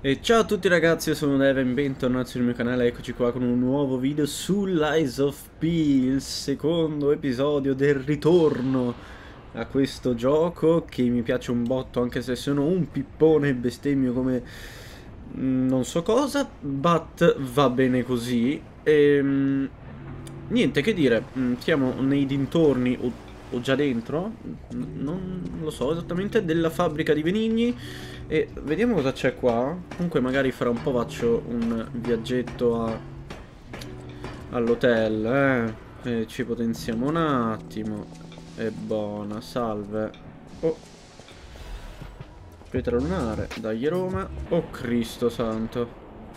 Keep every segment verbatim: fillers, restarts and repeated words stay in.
E ciao a tutti ragazzi, io sono Devin, bentornati sul mio canale, eccoci qua con un nuovo video su Lies of P, il secondo episodio del ritorno a questo gioco che mi piace un botto, anche se sono un pippone e bestemmio come mm, non so cosa, but va bene così. E niente, che dire, mm, siamo nei dintorni o, o già dentro, N- non lo so esattamente, della fabbrica di Benigni. E vediamo cosa c'è qua. Comunque magari fra un po' faccio un viaggetto a... all'hotel, eh. E ci potenziamo un attimo. È buona, salve. Oh, pietra lunare, dai Roma. Oh Cristo santo.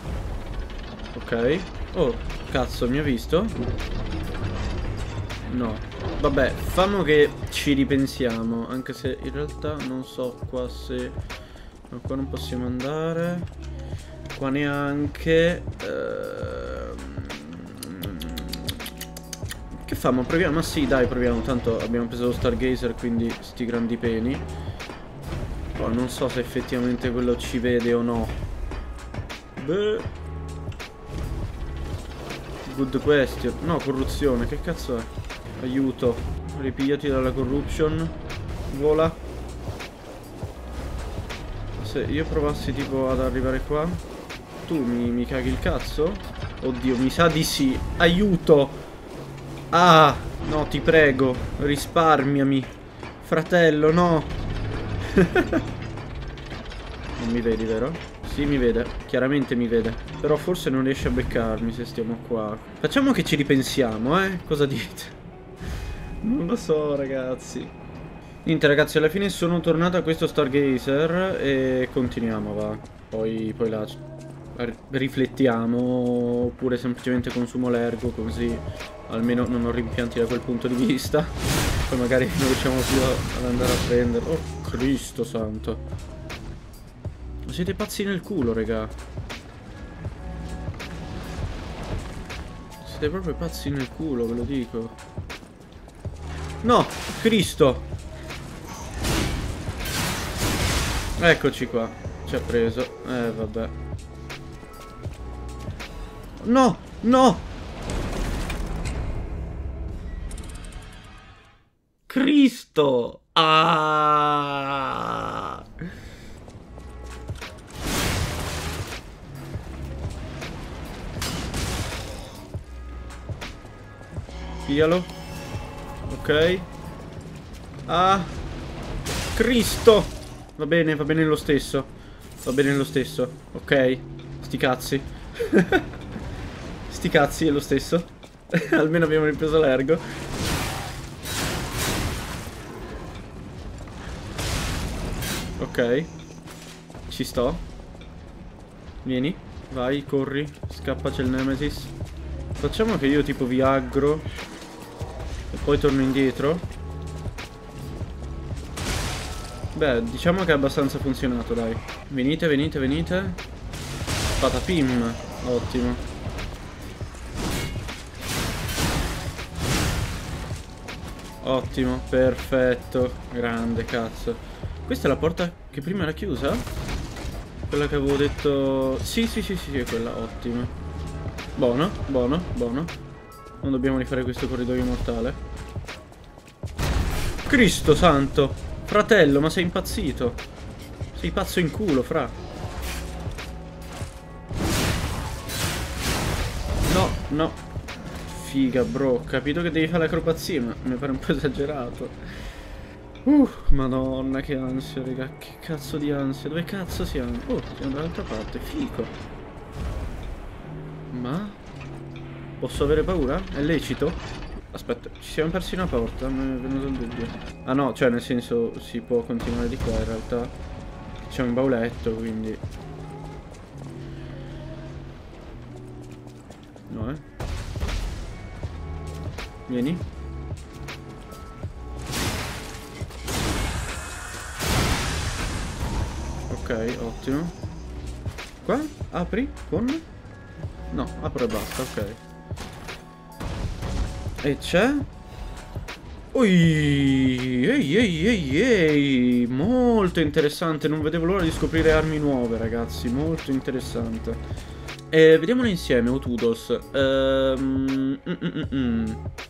Ok. Oh, cazzo, mi ha visto? No. Vabbè, fammo che ci ripensiamo. Anche se in realtà non so qua se... No, qua non possiamo andare. Qua neanche. Ehm... Che famo? Proviamo? Ma sì, dai, proviamo. Tanto abbiamo preso lo Stargazer, quindi sti grandi peni. Poi non so se effettivamente quello ci vede o no. Beh. Good question. No, corruzione. Che cazzo è? Aiuto. Ripigliati dalla corruption. Vola. Se io provassi tipo ad arrivare qua, tu mi, mi caghi il cazzo? Oddio, mi sa di sì. Aiuto! Ah! No, ti prego, risparmiami. Fratello, no! Non mi vedi, vero? Sì, mi vede. Chiaramente mi vede. Però forse non riesce a beccarmi se stiamo qua. Facciamo che ci ripensiamo, eh? Cosa dite? Non lo so, ragazzi. Niente ragazzi, alla fine sono tornato a questo Stargazer e continuiamo, va. Poi, poi là riflettiamo, oppure semplicemente consumo l'ergo, così almeno non ho rimpianti da quel punto di vista. Poi magari non riusciamo più ad andare a prenderlo. Oh Cristo santo. Siete pazzi nel culo, raga. Siete proprio pazzi nel culo, ve lo dico. No, Cristo. Eccoci qua. Ci ha preso. Eh, vabbè. No! No! Cristo! Ah! Piglialo. Ok. Ah! Cristo! Va bene, va bene lo stesso. Va bene lo stesso. Ok. Sti cazzi. Sti cazzi è lo stesso. Almeno abbiamo ripreso l'ergo. Ok. Ci sto. Vieni. Vai, corri. Scappa, c'è il Nemesis. Facciamo che io tipo vi aggro e poi torno indietro. Beh, diciamo che è abbastanza funzionato, dai. Venite, venite, venite. Patapim. Ottimo. Ottimo, perfetto. Grande, cazzo. Questa è la porta che prima era chiusa? Quella che avevo detto... Sì, sì, sì, sì, è quella. Ottimo. Buono, buono, buono. Non dobbiamo rifare questo corridoio mortale. Cristo santo! Fratello, ma sei impazzito? Sei pazzo in culo, fra. No, no. Figa, bro. Ho capito che devi fare l'acrobazia, ma mi pare un po' esagerato. Uh, madonna, che ansia, raga. Che cazzo di ansia. Dove cazzo siamo? Oh, siamo dall'altra parte. Fico. Ma... posso avere paura? È lecito? Aspetta, ci siamo persi una porta, mi è venuto il dubbio. Ah no, cioè nel senso si può continuare di qua in realtà. C'è un bauletto, quindi... No, eh. Vieni. Ok, ottimo. Qua? Apri? Con? No, apro e basta, ok. E c'è? Ui, ehi, ehi, ehi, ehi, molto interessante, non vedevo l'ora di scoprire armi nuove, ragazzi, molto interessante. E vediamole insieme, Utudos. Ehm, mm, mm, mm.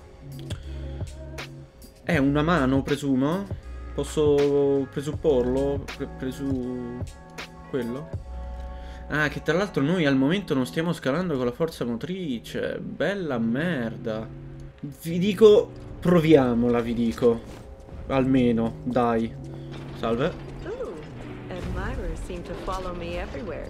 È una mano, presumo? Posso presupporlo? Pre presu... quello? Ah, che tra l'altro noi al momento non stiamo scalando con la forza motrice. Bella merda. Vi dico... proviamola, vi dico. Almeno, dai. Salve. Ooh, admirers seem to follow me everywhere.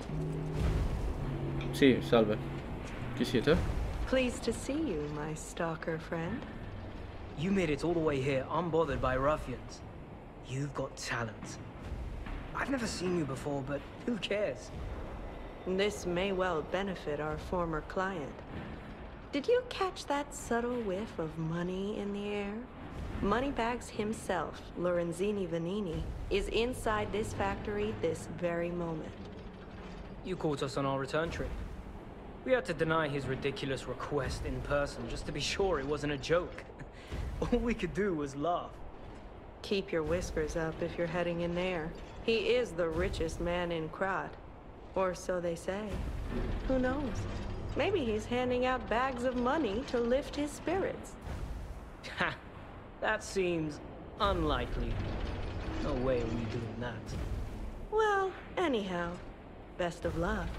Sì, salve. Chi siete? Pleased to see you, my stalker friend. You made it all the way here unbothered by ruffians. You've got talent. I've never seen you before, but who cares? This may well benefit our former client. Did you catch that subtle whiff of money in the air? Moneybags himself, Lorenzini Vanini, is inside this factory this very moment. You caught us on our return trip. We had to deny his ridiculous request in person just to be sure it wasn't a joke. All we could do was laugh. Keep your whiskers up if you're heading in there. He is the richest man in Krat. Or so they say. Who knows? Maybe he's handing out bags of money to lift his spirits. Ha! That seems unlikely. No way are we doing that. Well, anyhow, best of luck.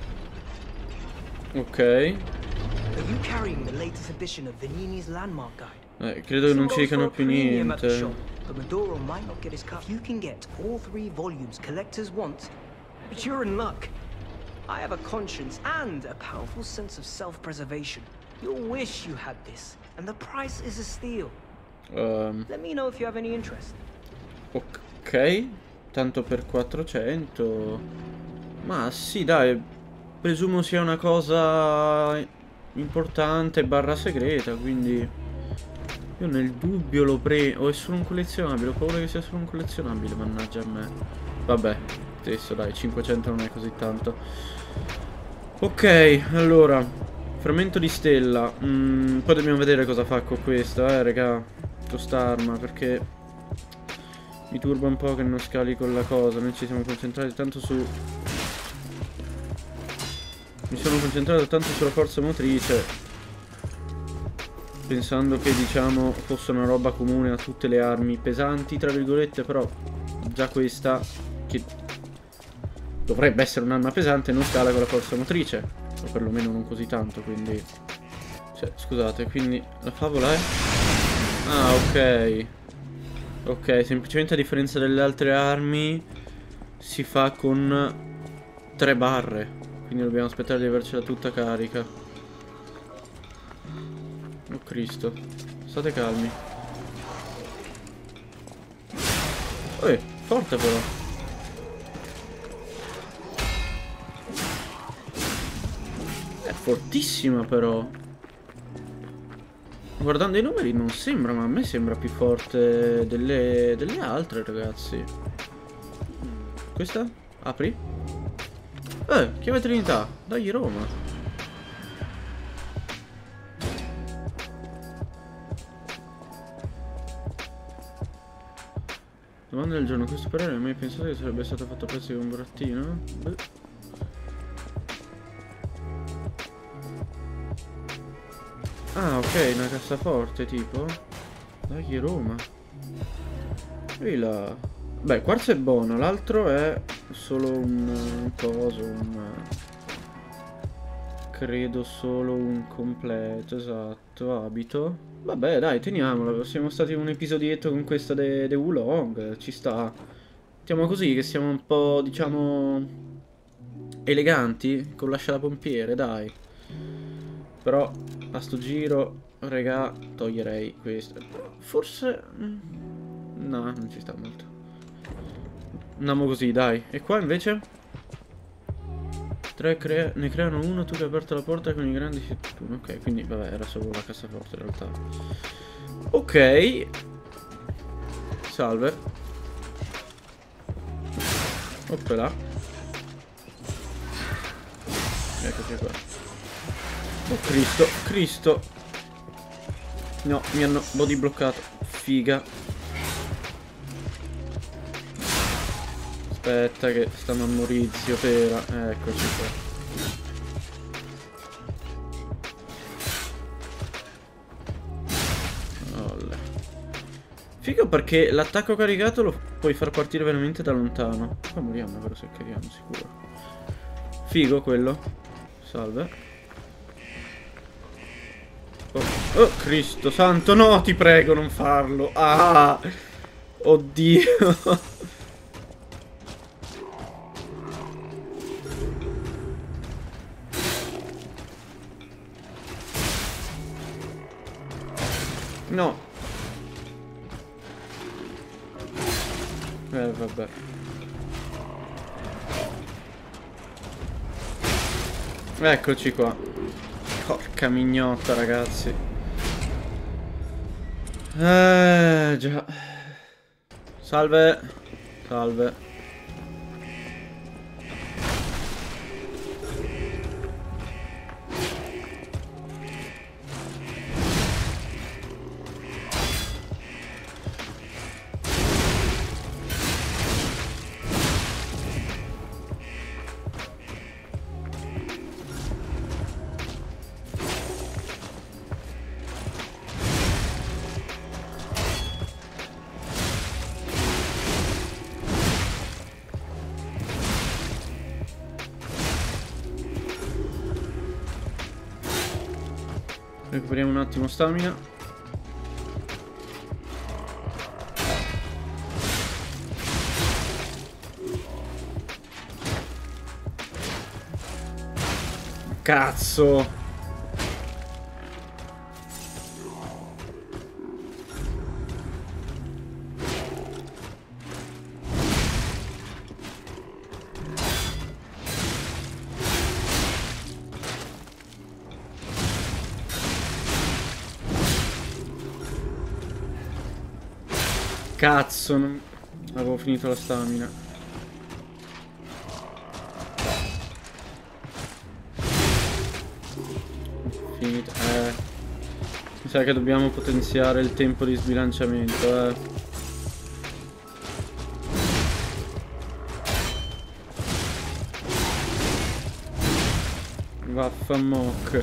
Ok. Are you carrying the latest edition of Vanini's Landmark Guide? Eh, credo che non ci dicano più niente. But Maduro might not get his cut. If you can get all three volumes collectors want, but you're in luck. I have a conscience and a powerful sense of self-preservation. You'll wish you had this, and the price is a steal. Um, Let me know if you have any interest. ok. Tanto per quattrocento. Ma sì, dai. Presumo sia una cosa importante barra segreta, quindi... Io nel dubbio lo prendo. O è solo un collezionabile? Ho paura che sia solo un collezionabile, mannaggia a me. Vabbè, stesso dai, cinquecento non è così tanto. Ok, allora frammento di stella. mm, Poi dobbiamo vedere cosa fa con questa, eh raga. Quest'arma, perché mi turba un po' che non scali con la cosa. Noi ci siamo concentrati tanto su... Mi sono concentrato tanto sulla forza motrice, pensando che, diciamo, fosse una roba comune a tutte le armi pesanti, tra virgolette, però già questa, che dovrebbe essere un'arma pesante, non scala con la forza motrice, o perlomeno non così tanto, quindi... Cioè, scusate, quindi la favola è... Ah, ok. Ok, semplicemente a differenza delle altre armi si fa con tre barre, quindi dobbiamo aspettare di avercela tutta carica. Oh Cristo, state calmi. Ehi, forte però. È fortissima però. Guardando i numeri non sembra, ma a me sembra più forte delle, delle altre, ragazzi. Questa? Apri? Eh, chiave Trinità. Dai, Roma. Domanda del giorno, questo parere hai mai pensato che sarebbe stato fatto a pezzi di un burattino? Beh. Ah, ok, una cassaforte tipo. Dai, Roma. Ehi là. Beh, quarzo è buono, l'altro è solo un, un coso, un... Credo solo un completo, esatto, abito. Vabbè, dai, teniamola. Siamo stati un episodietto con questa de, de Wulong. Ci sta. Mettiamo così, che siamo un po', diciamo, eleganti. Con l'ascia da pompiere, dai. Però, a sto giro, regà, toglierei questo. Forse... No, non ci sta molto. Andiamo così, dai. E qua, invece... Tre crea ne creano uno, tu che hai aperto la porta con i grandi fortuna. Ok, quindi vabbè, era solo la cassaforte in realtà. Ok. Salve. Oppela. Eccoci qua. Oh Cristo, Cristo. No, mi hanno body bloccato. Figa. Aspetta che stiamo a Maurizio Pera. Eccoci qua. Figo perché l'attacco caricato lo puoi far partire veramente da lontano. Poi moriamo però se carichiamo sicuro. Figo quello. Salve. Oh, oh Cristo santo, no, ti prego non farlo. Ah, oddio. No. Eh vabbè. Eccoci qua. Porca mignotta ragazzi. Eh già. Salve. Salve. Recuperiamo un attimo stamina. Cazzo. Cazzo, non... avevo finito la stamina. Finito, eh. Mi sa che dobbiamo potenziare il tempo di sbilanciamento, eh. Vaffanmoc.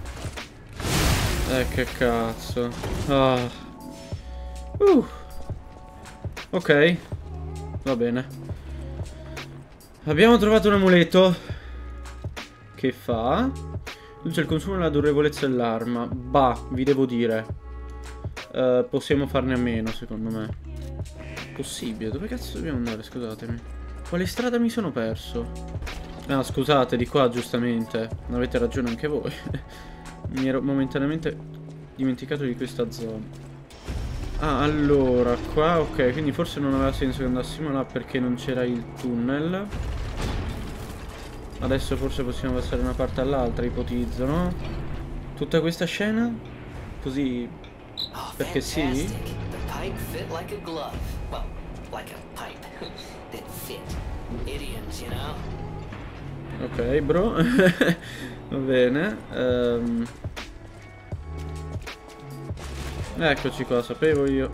Eh, che cazzo. Ah. Uh. Ok, va bene. Abbiamo trovato un amuleto che fa riduce il consumo e la durevolezza dell'arma. Bah, vi devo dire uh, possiamo farne a meno secondo me. Possibile, dove cazzo dobbiamo andare, scusatemi. Quale strada mi sono perso? Ah scusate, di qua giustamente. Avete ragione anche voi. Mi ero momentaneamente dimenticato di questa zona. Ah, allora, qua, ok, quindi forse non aveva senso che andassimo là perché non c'era il tunnel. Adesso forse possiamo passare da una parte all'altra, ipotizzo, no? Tutta questa scena? Così, perché sì? Ok, bro. Va bene. Um... Eccoci qua, sapevo io.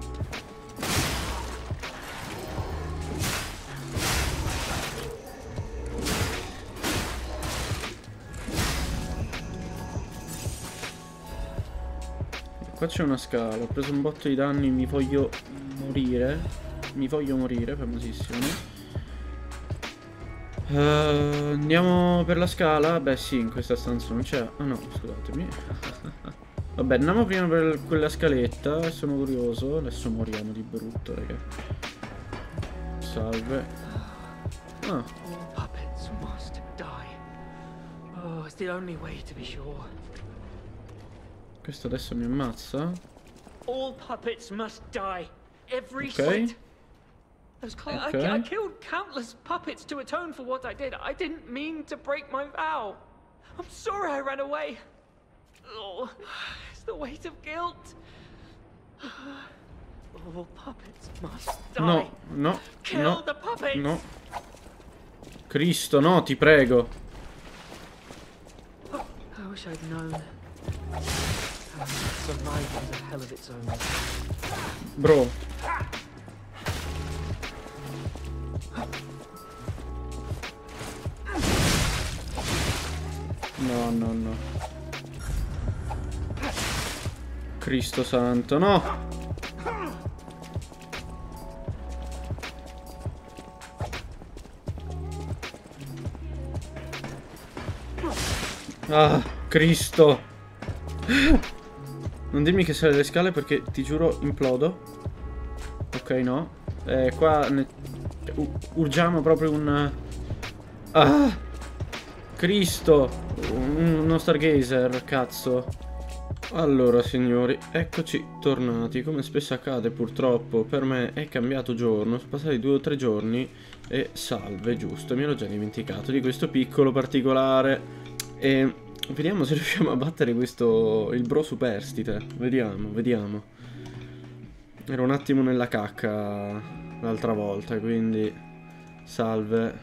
Qua c'è una scala, ho preso un botto di danni, mi voglio morire. Mi voglio morire, famosissimo. Uh, andiamo per la scala? Beh sì, in questa stanza non c'è. Ah no, scusatemi. Vabbè, andiamo prima per quella scaletta. Sono curioso. Adesso moriamo di brutto, raga. Salve. Ah. All puppets must die. Oh, it's the only way to be sure. Questo adesso mi ammazza. All puppets must die. Every okay. sight. Those okay. I, I killed countless puppets to atone for what I did. I didn't mean to break my vow. I'm sorry I ran away. Oh, it's the weight of guilt. All puppets must die. No, no, Kill no, the puppets. no. Cristo, no, ti prego. I wish I'd known Surviving is a hell of its own. Bro. No, no, no. Cristo santo, no! Ah, Cristo! Non dirmi che sale le scale perché ti giuro implodo. Ok, no. Eh, qua ne... urgiamo proprio un... Ah! Cristo! Uno Stargazer, cazzo. Allora, signori, eccoci tornati. Come spesso accade, purtroppo, per me è cambiato giorno. Sono passati due o tre giorni e salve, giusto. Mi ero già dimenticato di questo piccolo particolare. E vediamo se riusciamo a battere questo... il bro superstite. Vediamo, vediamo. Ero un attimo nella cacca l'altra volta, quindi... salve.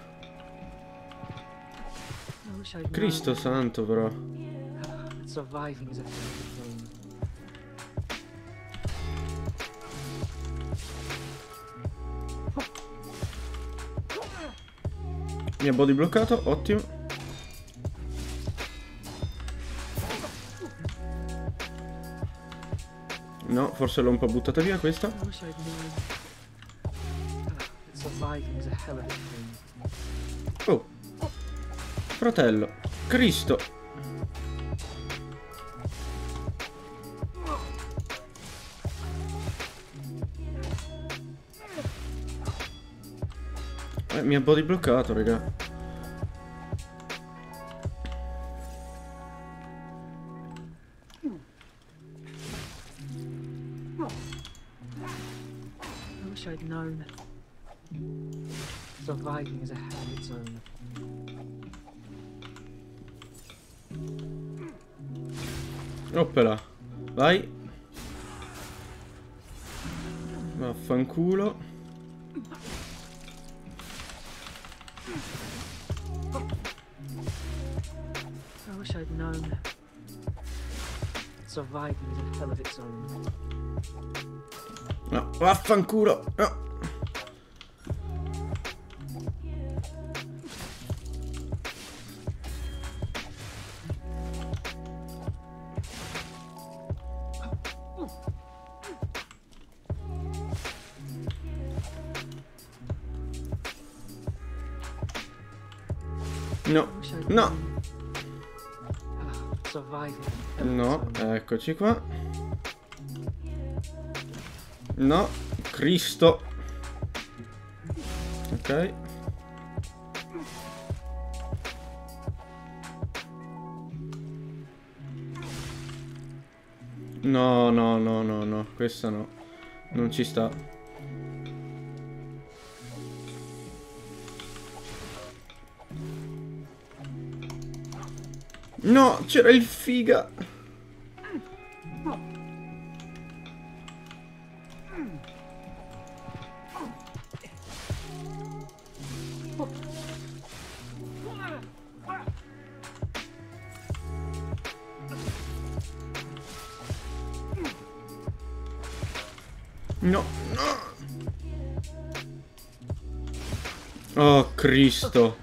Cristo santo, però. Surviving is a Mi ha body bloccato, ottimo. No, forse l'ho un po' buttata via questa. Oh. Fratello. Cristo. Eh, mi ha body bloccato, raga. I wish I'd known. Surviving is a hell of its own. Oppela. Vai. Vaffanculo. I wish I'd known. Surviving is a hell of its own. No, vaffanculo. No. No, no, no, eccoci qua. No, Cristo. Ok. No, no, no, no, no, questa no. Non ci sta. No, c'era il figa. No, no. Oh, Cristo.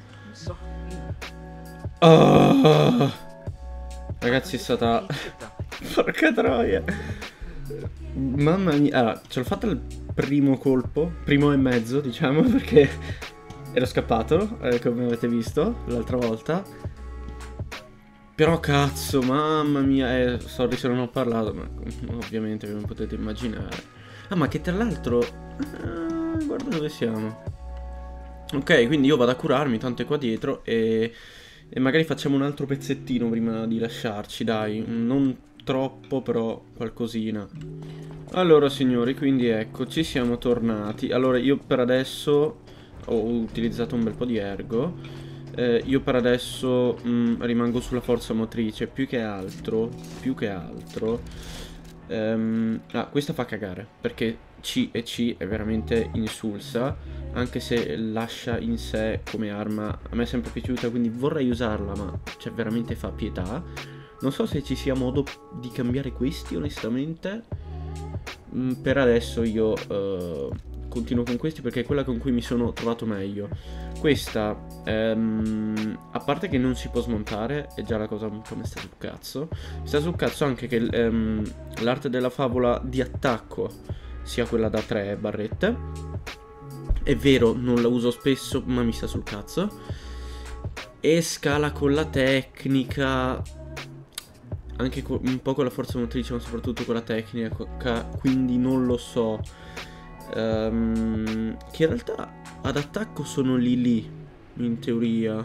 Oh. Ragazzi, è stata... porca troia. Mamma mia. Allora, ce l'ho fatta il primo colpo. Primo e mezzo, diciamo, perché ero scappato, eh, come avete visto l'altra volta. Però cazzo, mamma mia. Eh, sorry se non ho parlato, ma ovviamente come potete immaginare. Ah, ma che tra l'altro... Ah, guarda dove siamo. Ok, quindi io vado a curarmi, tanto è qua dietro e... E magari facciamo un altro pezzettino prima di lasciarci, dai. Non troppo, però qualcosina. Allora, signori, quindi ecco, ci siamo tornati. Allora, io per adesso ho utilizzato un bel po' di ergo. Eh, io per adesso mh, rimango sulla forza motrice. Più che altro, più che altro... Um, ah, questa fa cagare, perché C e C è veramente insulsa, anche se lascia in sé come arma, a me è sempre piaciuta, quindi vorrei usarla, ma cioè veramente fa pietà. Non so se ci sia modo di cambiare questi, onestamente. Mm, per adesso io uh, continuo con questi perché è quella con cui mi sono trovato meglio. Questa, um, a parte che non si può smontare, è già la cosa un po' mi sta sul cazzo. Mi sta sul cazzo anche che um, l'arte della favola di attacco sia quella da tre barrette. È vero, non la uso spesso, ma mi sta sul cazzo. E scala con la tecnica, anche un po' con la forza motrice, ma soprattutto con la tecnica, quindi non lo so. Um, che in realtà ad attacco sono lì lì, in teoria.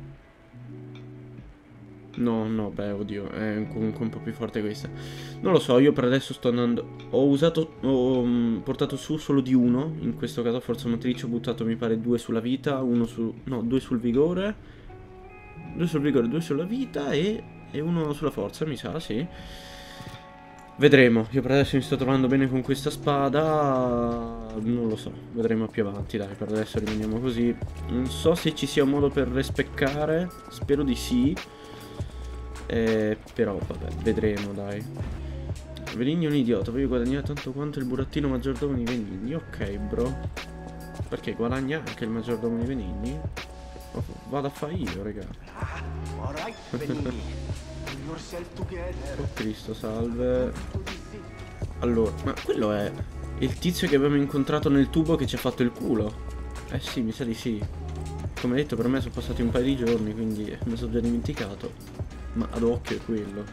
No, no, beh, oddio, è comunque un po' più forte questa. Non lo so, io per adesso sto andando... Ho usato, ho um, portato su solo di uno, in questo caso forza motrice, ho buttato mi pare due sulla vita, uno su... no, due sul vigore, due sul vigore, due sulla vita e, e uno sulla forza, mi sa, sì. Vedremo, io per adesso mi sto trovando bene con questa spada, non lo so, vedremo più avanti, dai, per adesso rimaniamo così. Non so se ci sia un modo per respeccare, spero di sì. Eh, però vabbè, vedremo, dai. Venigni è un idiota, voglio guadagnare tanto quanto il burattino maggiordomo di Venigni. Ok, bro. Perché guadagna anche il maggiordomo di Venigni? Oh, vado a fare io, raga. Oh Cristo, salve. Allora, ma quello è il tizio che abbiamo incontrato nel tubo che ci ha fatto il culo. Eh sì, mi sa di sì. Come detto, per me sono passati un paio di giorni, quindi mi sono già dimenticato. Ma ad occhio è quello.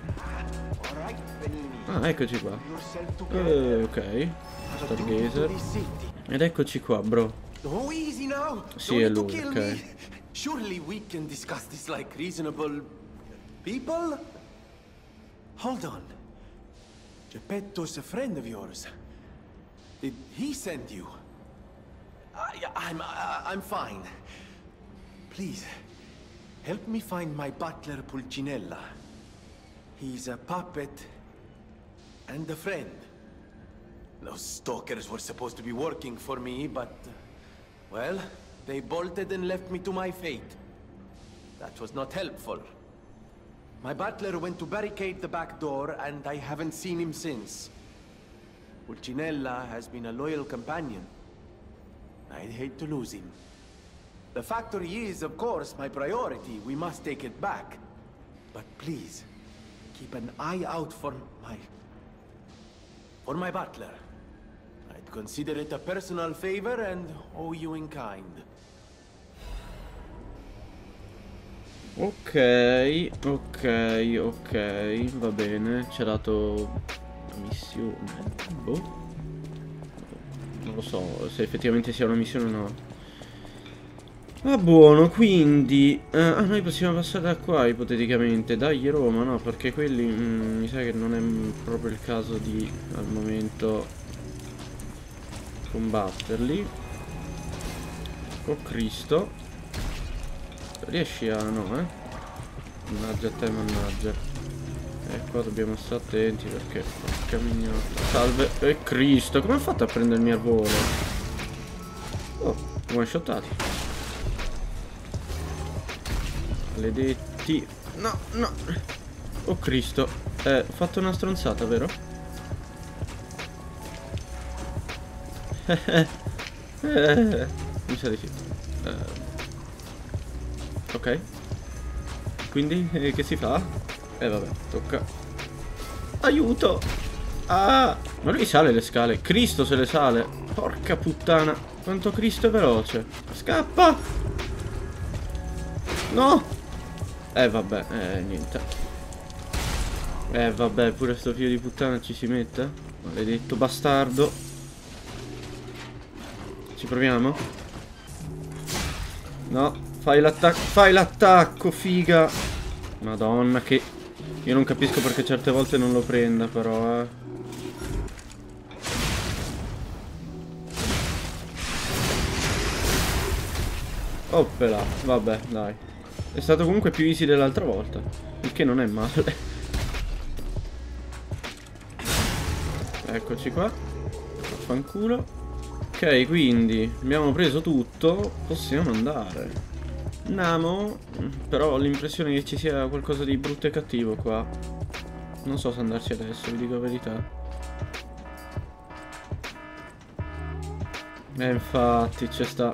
Ah, eccoci qua. Eh, ok. Stargazer. Ed eccoci qua, bro. Sì, è lui, ok. Surely we can discuss this like reasonable people? Hold on. Geppetto's a friend of yours. Did he send you? I, I'm, uh, I'm fine. Please. Help me find my butler Pulcinella. He's a puppet and a friend. Those stalkers were supposed to be working for me, but... well, they bolted and left me to my fate. That was not helpful. My butler went to barricade the back door, and I haven't seen him since. Pulcinella has been a loyal companion. I'd hate to lose him. The factory is, of course, my priority. We must take it back. But please, keep an eye out for my... for my butler. I'd consider it a personal favor and owe you in kind. Ok, ok, ok, va bene. Ci ha dato una missione. Boh. Non lo so se effettivamente sia una missione o no. Va buono, quindi eh, ah, noi possiamo passare da qua ipoteticamente. Dai Roma, no, perché quelli mm, mi sa che non è proprio il caso di al momento combatterli. Oh Cristo. Riesci a... no, eh? Mannaggia a te, mannaggia. E qua dobbiamo stare attenti perché... porca mignata. Salve. E eh, Cristo, come ha fatto a prendermi al volo? Oh, one shotati. Maledetti. No, no. Oh Cristo. Eh, ho fatto una stronzata, vero? eh, mi sa di sì. Eh, ok. Quindi, eh, che si fa? Eh, vabbè, tocca. Aiuto! Ah! Ma lui sale le scale. Cristo se le sale. Porca puttana. Quanto Cristo è veloce. Scappa! No! Eh vabbè, eh niente. Eh vabbè, pure sto figlio di puttana ci si mette. Maledetto bastardo. Ci proviamo? No, fai l'attacco, fai l'attacco, figa. Madonna, che... io non capisco perché certe volte non lo prenda, però, eh. Oppela, vabbè, dai. È stato comunque più easy dell'altra volta, il che non è male. Eccoci qua. Fanculo. Ok, quindi abbiamo preso tutto. Possiamo andare. Namo, però ho l'impressione che ci sia qualcosa di brutto e cattivo qua. Non so se andarci adesso, vi dico la verità. Eh, infatti, c'è sta...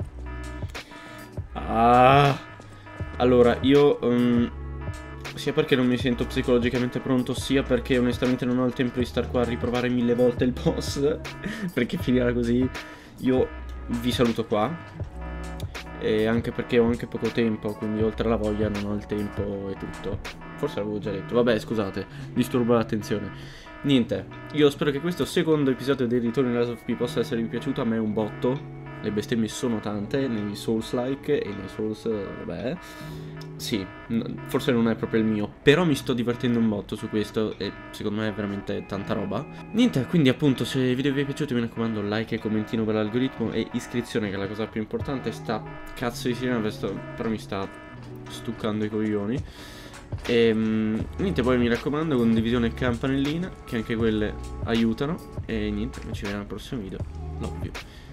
Ah! Allora, io... Um, sia perché non mi sento psicologicamente pronto, sia perché onestamente non ho il tempo di star qua a riprovare mille volte il boss. Perché finirà così. Io vi saluto qua. E anche perché ho anche poco tempo, quindi oltre alla voglia non ho il tempo e tutto. Forse l'avevo già detto. Vabbè, scusate, disturbo l'attenzione. Niente, io spero che questo secondo episodio del ritorno in Lies of P possa esservi piaciuto. A me è un botto. Le bestemmie sono tante nei Souls-like e nei Souls, vabbè. Sì, forse non è proprio il mio, però mi sto divertendo un botto su questo e secondo me è veramente tanta roba. Niente, quindi appunto se il video vi è piaciuto mi raccomando like e commentino per l'algoritmo e iscrizione, che è la cosa più importante. Sta cazzo di sirena, però mi sta stuccando i coglioni. E um, niente, poi mi raccomando condivisione e campanellina, che anche quelle aiutano. E niente, ci vediamo al prossimo video. Love you.